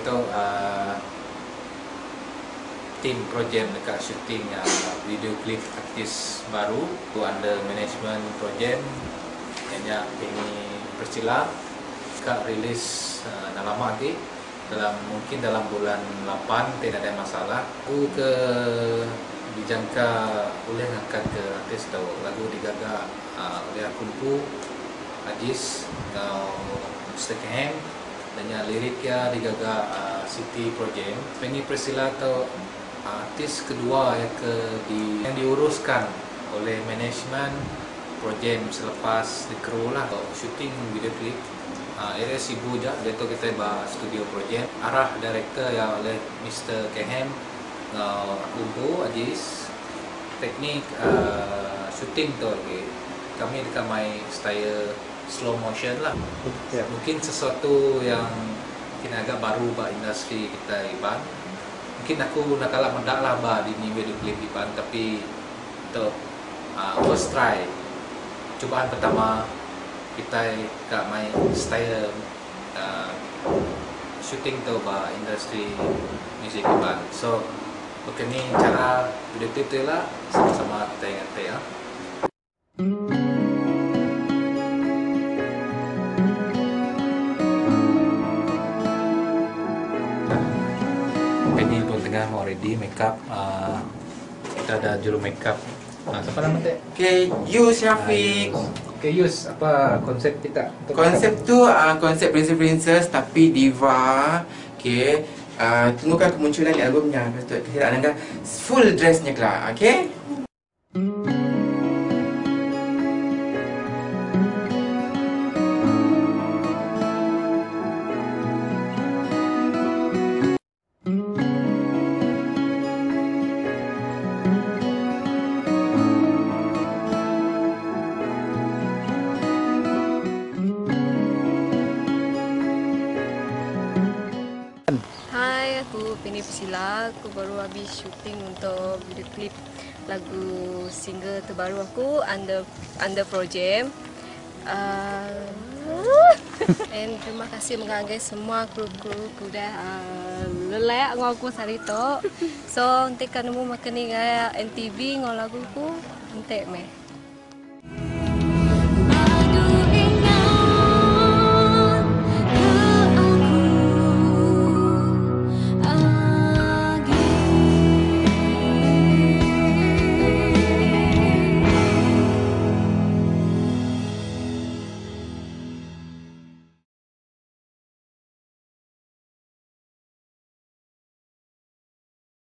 tu tim projek dekat syuting video klip artis baru tu under management projek banyak ini Priscilla kak rilis dah lama lagi mungkin dalam bulan 8 tidak ada masalah. Aku dijangka boleh ngangkat ke artis atau lagu digaga oleh Akumpu Ajis Mr. Kehem dan liriknya digaga City Project. Ini Priscilla atau artis kedua yang diuruskan oleh manajemen projek selepas di kru lah syuting video klip. Area sibuk je, dia tu kita bahas studio projek. Arah director yang oleh Mr. Kehem Akumpu Ajis. Teknik syuting tu lagi kami dekat main style slow motion lah. Mungkin sesuatu yang mungkin agak baru bagi industri kita Iban. Mungkin aku nak kalah mendak lah di video klip Iban, tapi untuk first try cubaan pertama kita kat main style shooting tu bagi industri music Iban. So begini cara video klip tu lah, sama-sama kita ingat ya. Ini pun tengah mau ready makeup. Kita ada juru makeup. Siapa nama teh? Okay, Yus Syafiq. Okay, Yus, apa konsep kita? Konsep tu konsep princess tapi diva. Okay, tunggukan kemunculan di albumnya. Betul, kita nak full dressnya kelak. Okay. Hai, aku Penny Priscilla. Aku baru habis syuting untuk video klip lagu single terbaru aku under projek. And terima kasih menghargai semua kru-kru kuda lelak ngau aku sari tu. So, nanti kan kamu makan ni gaya NTV ngau lagu ku, nanti meh.